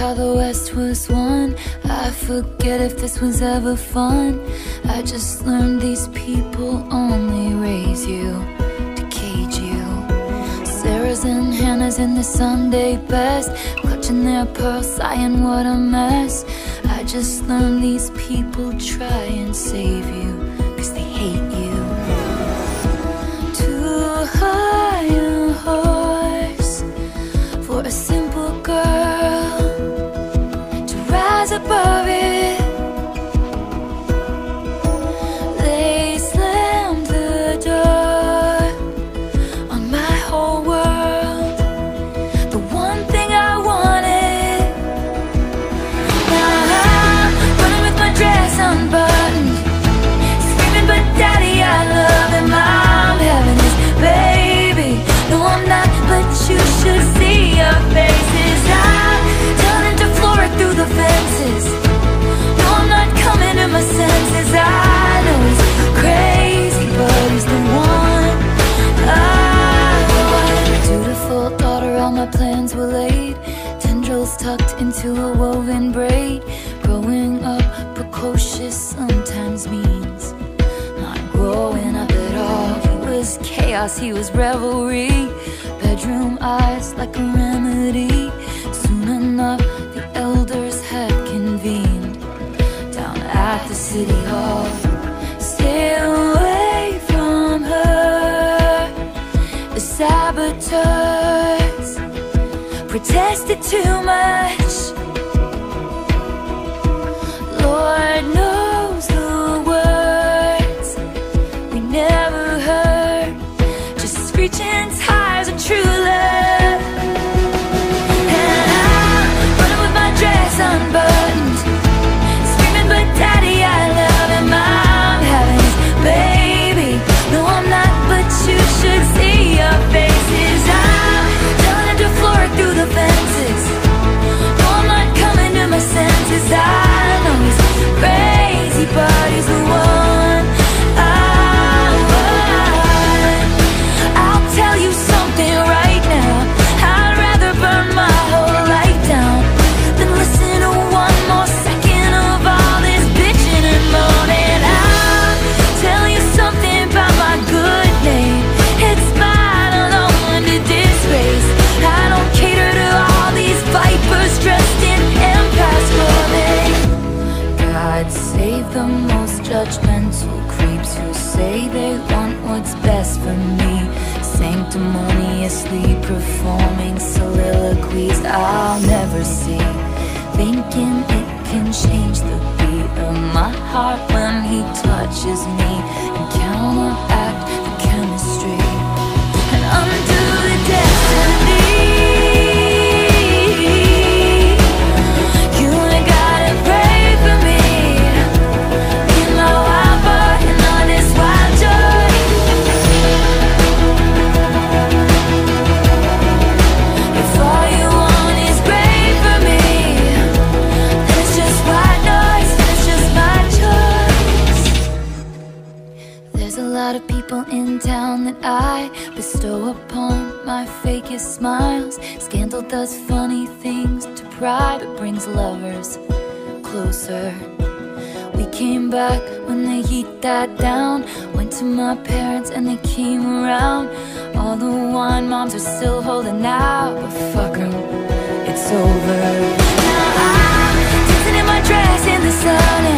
how the West was won. I forget if this was ever fun. I just learned these people only raise you to cage you. Sarah's and Hannah's in the Sunday best, clutching their pearls, sighing what a mess. I just learned these people try and save you, 'cause they hate you. Too high a horse for a simple girl to rise above it. They slammed the door on my whole world, the one thing I wanted. Now I'm running with my dress unbuttoned, screaming, but daddy, I love him. I'm having his baby. No, I'm not, but you should see your faces. I'm turning to Flora through the fences. No, I'm not coming to my senses. I know he's crazy, but he's the one I want. Dutiful daughter, all my plans were laid, tendrils tucked into a woven braid. Growing up precocious sometimes means not growing up at all. He was chaos, he was revelry, bedroom eyes like a remedy. Soon enough, the elders had convened down at the city hall. Stay away from her. The saboteurs protested too much. Lord knows the words we never heard, just screeching tires of true love. And I'm running with my dress unbuttoned, screaming, but daddy, I love him. I'm having his baby. No, I'm not, but you should see your faces. I'm turning to Flora through the fences. No, I'm not coming to my senses. I know he's crazy, but he's the one I want. I'll tell you something right now, I'd rather burn my whole life down than listen to one more second of all this bitching and moaning. I'll tell you something about my good name, it's mine alone to disgrace. I don't cater to all these vipers dressed in empaths clothing. God save the most judgmental creeps who say they want what's best for me, sanctimoniously performing soliloquies I'll never see, thinking it can change the beat of my heart when he touches me and counteract the chemistry and undo the destiny. You ain't gotta pray for me in my wild part and all this wild joy. If all you want is great for me, then it's just white noise, and it's just my choice. There's a lot of people in town that I bestow upon my fakest smiles. Scandal does funny things to pride, but brings lovers closer. We came back when the heat died down, went to my parents and they came around. All the wine moms are still holding out, but fuck 'em, it's over. Now I'm dancing in my dress in the sun